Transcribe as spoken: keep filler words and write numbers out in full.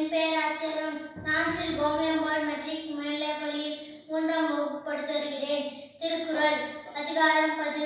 என் பெயர் ஆசிரியரும் நான் ஸ்ரீ கோமியம்பாள் மெட்ரிக் மேல்நிலைப்பள்ளியில் மூன்றாம் வகுப்பு படித்து வருகிறேன். திருக்குறள் அதிகாரம் பதினொன்று.